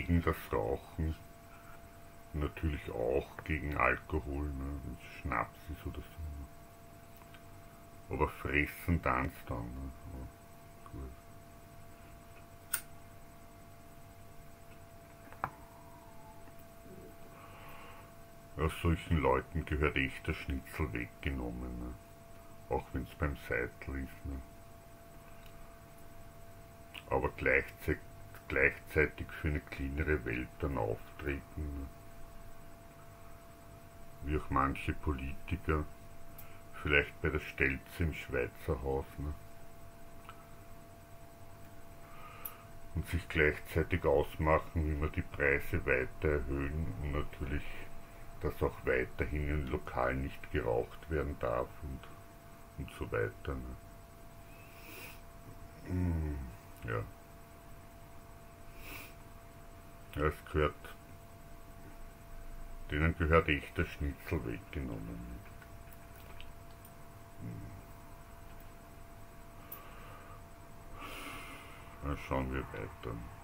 gegen das Rauchen, natürlich auch gegen Alkohol, ne, wenn es Schnaps ist oder so. Ne. Aber fressen dann. Ne. Ja, gut. Aus solchen Leuten gehört echt der Schnitzel weggenommen, ne. Auch wenn es beim Seitel ist. Ne. Aber gleichzeitig für eine cleanere Welt dann auftreten. Ne. Wie auch manche Politiker, vielleicht bei der Stelze im Schweizer Haus, ne? Und sich gleichzeitig ausmachen, wie wir die Preise weiter erhöhen und natürlich, dass auch weiterhin in Lokalen nicht geraucht werden darf und so weiter. Ne? Ja. Ja, denen gehört echt der Schnitzel weggenommen. Dann schauen wir weiter.